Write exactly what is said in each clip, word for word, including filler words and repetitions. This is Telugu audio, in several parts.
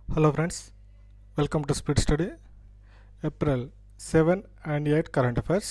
Hello friends, welcome to Speed Study, April seven and eight current affairs.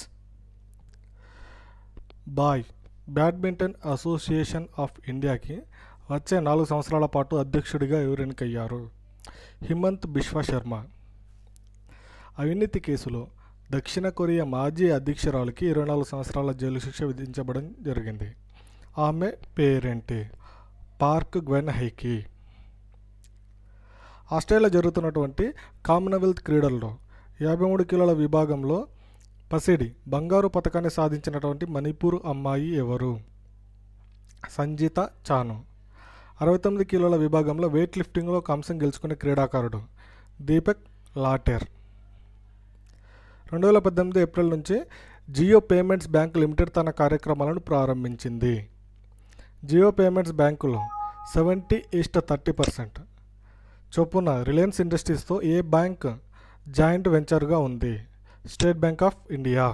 BAI badminton association of ఇండియాకి వచ్చే నాలుగు సంవత్సరాల పాటు అధ్యక్షుడిగా ఎవరు ఎన్నికయ్యారు? హిమంత్ బిశ్వ శర్మ. అవినీతి కేసులో దక్షిణ కొరియా మాజీ అధ్యక్షురాలికి ఇరవై నాలుగు సంవత్సరాల జైలు శిక్ష విధించబడడం జరిగింది. ఆమె పేరేంటి? పార్క్ గ్వెన్ హైకి. ఆస్ట్రేలియా జరుగుతున్నటువంటి కామన్వెల్త్ క్రీడల్లో యాభై మూడు కిలోల విభాగంలో పసిడి బంగారు పథకాన్ని సాధించినటువంటి మణిపూర్ అమ్మాయి ఎవరు? సంజిత చాను. అరవై తొమ్మిది కిలోల విభాగంలో వెయిట్ లిఫ్టింగ్లో కాంస్యం గెలుచుకునే క్రీడాకారుడు దీపక్ లాటెర్. రెండు వేల పద్దెనిమిది ఏప్రిల్ నుంచి జియో పేమెంట్స్ బ్యాంక్ లిమిటెడ్ తన కార్యక్రమాలను ప్రారంభించింది. జియో పేమెంట్స్ బ్యాంకులో సెవెంటీ ఈస్ట్ థర్టీ పర్సెంట్ చొప్పున రిలయన్స్ ఇండస్ట్రీస్తో ఏ బ్యాంక్ జాయింట్ వెంచర్గా ఉంది? State bank of India.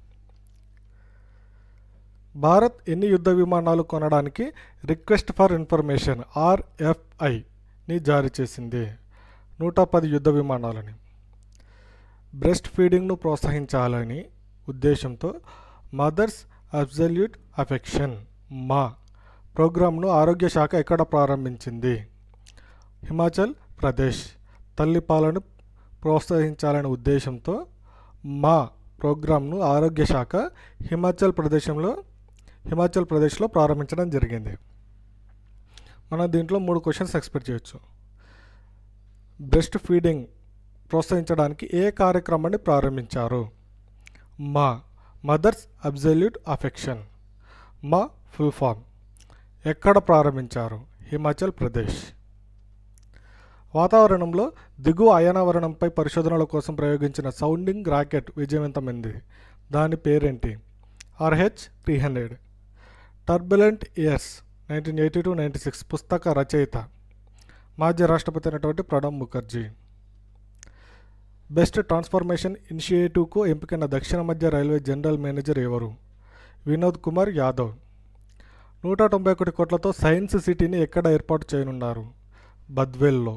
Bharat ఎన్ని యుద్ధ విమానాలు కొనడానికి రిక్వెస్ట్ ఫర్ ఇన్ఫర్మేషన్ ఆర్ఎఫ్ఐని జారీ చేసింది? నూట పది యుద్ధ విమానాలని. బ్రెస్ట్ ఫీడింగ్ను ప్రోత్సహించాలని ఉద్దేశంతో మదర్స్ అబ్సల్యూట్ అఫెక్షన్ మా ప్రోగ్రాంను ఆరోగ్య శాఖ ఎక్కడ ప్రారంభించింది? హిమాచల్ ప్రదేశ్. తల్లిపాలను ప్రోత్సహించాలనే ఉద్దేశంతో మా ప్రోగ్రాంను ఆరోగ్య శాఖ హిమాచల్ ప్రదేశంలో హిమాచల్ ప్రదేశ్లో ప్రారంభించడం జరిగింది. మనం దీంట్లో మూడు క్వశ్చన్స్ ఎక్స్పెక్ట్ చేయొచ్చు. బ్రెస్ట్ ఫీడింగ్ ప్రోత్సహించడానికి ఏ కార్యక్రమాన్ని ప్రారంభించారు? MAA mothers absolute affection. MAA full form. ఎక్కడ ప్రారంభించారు? హిమాచల్ ప్రదేశ్. వాతావరణంలో దిగువ అయనావరణంపై పరిశోధనల కోసం ప్రయోగించిన సౌండింగ్ రాకెట్ విజయవంతమైంది. దాని పేరేంటి? RH three hundred. Turbulent years nineteen eighty to ninety six పుస్తక రచయిత మాజీ రాష్ట్రపతి అయినటువంటి ప్రణబ్ ముఖర్జీ. బెస్ట్ ట్రాన్స్ఫర్మేషన్ ఇనిషియేటివ్కు ఎంపికైన దక్షిణ మధ్య రైల్వే జనరల్ మేనేజర్ ఎవరు? వినోద్ కుమార్ యాదవ్. నూట తొంభై ఒకటి కోట్లతో సైన్స్ సిటీని ఎక్కడ ఏర్పాటు చేయనున్నారు? బద్వేల్లో.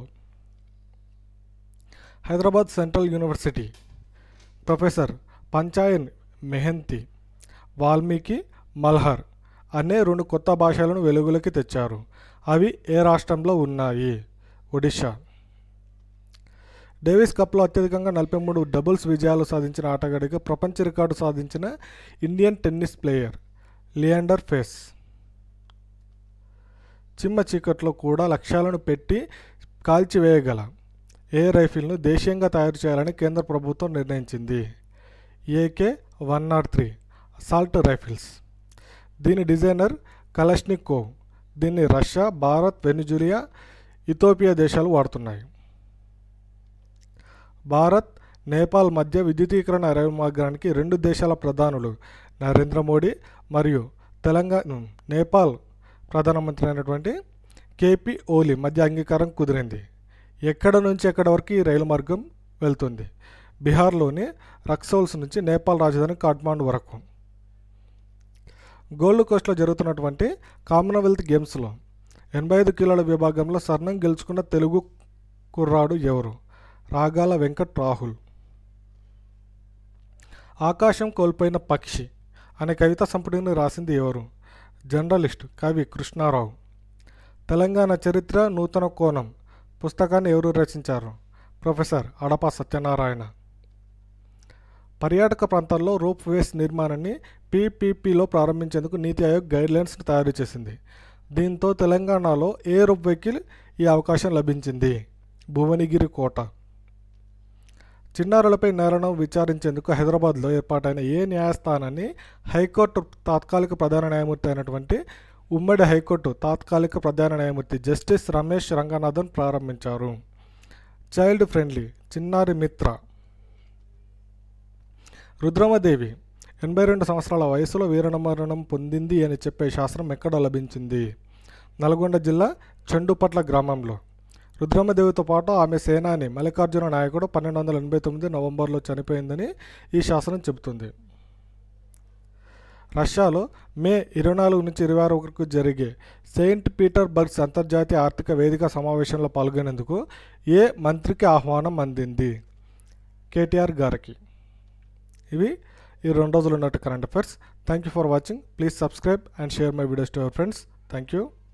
Hyderabad central university professor Panchanan Mohanty Valmiki Malhar అనే రెండు కొత్త భాషలను వెలుగులోకి తెచ్చారు. అవి ఏ రాష్ట్రంలో ఉన్నాయి? ఒడిషా. డేవిస్ కప్లో అత్యధికంగా నలభై మూడు డబుల్స్ విజయాలు సాధించిన ఆటగాడిగా ప్రపంచ రికార్డు సాధించిన Indian tennis player Leander Paes. చిమ్మ చీకట్లో కూడా లక్ష్యాలను పెట్టి కాల్చివేయగల ఏ రైఫిల్ను దేశీయంగా తయారు చేయాలని కేంద్ర ప్రభుత్వం నిర్ణయించింది? AK one nought three assault rifles. దీని డిజైనర్ కలష్నికోవ్. దీన్ని రష్యా, భారత్, వెనిజులా, ఇథియోపియా దేశాలు వాడుతున్నాయి. భారత్ నేపాల్ మధ్య విద్యుతీకరణ రైలు మార్గానికి రెండు దేశాల ప్రధానులు నరేంద్ర మోడీ మరియు తెలంగాణ నేపాల్ ప్రధానమంత్రి అయినటువంటి కేపీ ఓలీ మధ్య అంగీకారం కుదిరింది. ఎక్కడ నుంచి ఎక్కడ వరకు ఈ రైలు మార్గం వెళ్తుంది? బీహార్లోని రక్సౌల్స్ నుంచి నేపాల్ రాజధాని కాఠ్మాండు వరకు. గోల్డ్ కోస్ట్లో జరుగుతున్నటువంటి కామన్వెల్త్ గేమ్స్లో ఎనభై ఐదు కిలోల విభాగంలో స్వర్ణం గెలుచుకున్న తెలుగు కుర్రాడు ఎవరు? రాగాల వెంకట్ రాహుల్. ఆకాశం కోల్పోయిన పక్షి అనే కవితా సంపుటిని రాసింది ఎవరు? జర్నలిస్ట్ కవి కృష్ణారావు. తెలంగాణ చరిత్ర నూతన కోణం పుస్తకాన్ని ఎవరు రచించారు? ప్రొఫెసర్ అడప సత్యనారాయణ. పర్యాటక ప్రాంతాల్లో రోప్ వేస్ నిర్మాణాన్ని పీపీపీలో ప్రారంభించేందుకు నీతి ఆయోగ్ గైడ్లైన్స్ను తయారు చేసింది. దీంతో తెలంగాణలో ఏ రోప్ వేకి ఈ అవకాశం లభించింది? భువనగిరి కోట. చిన్నారులపై నేరాలను విచారించేందుకు హైదరాబాద్లో ఏర్పాటైన ఏ న్యాయస్థానాన్ని హైకోర్టు తాత్కాలిక ప్రధాన న్యాయమూర్తి అయినటువంటి ఉమ్మడి హైకోర్టు తాత్కాలిక ప్రధాన న్యాయమూర్తి జస్టిస్ రమేష్ రంగనాథన్ ప్రారంభించారు? చైల్డ్ ఫ్రెండ్లీ చిన్నారి మిత్ర. రుద్రమదేవి ఎనభై రెండు సంవత్సరాల వయసులో వీరమరణం పొందింది అని చెప్పే శాస్త్రం ఎక్కడ లభించింది? నల్గొండ జిల్లా చెండుపట్ల గ్రామంలో. రుద్రమదేవితో పాటు ఆమె సేనాని మల్లికార్జున నాయకుడు పన్నెండు వందల ఎనభై తొమ్మిది నవంబర్లో చనిపోయిందని ఈ శాసనం చెబుతుంది. రష్యాలో మే ఇరవై నాలుగు నుంచి ఇరవై ఆరు వరకు జరిగే సెయింట్ పీటర్స్బర్గ్ అంతర్జాతీయ ఆర్థిక వేదిక సమావేశంలో పాల్గొనేందుకు ఏ మంత్రికి ఆహ్వానం అందింది? కేటీఆర్ గారికి. ఇవి ఈ రెండు రోజులు ఉన్నట్టు current affairs. Thank you for watching. Please subscribe and share my videos to your friends. Thank you.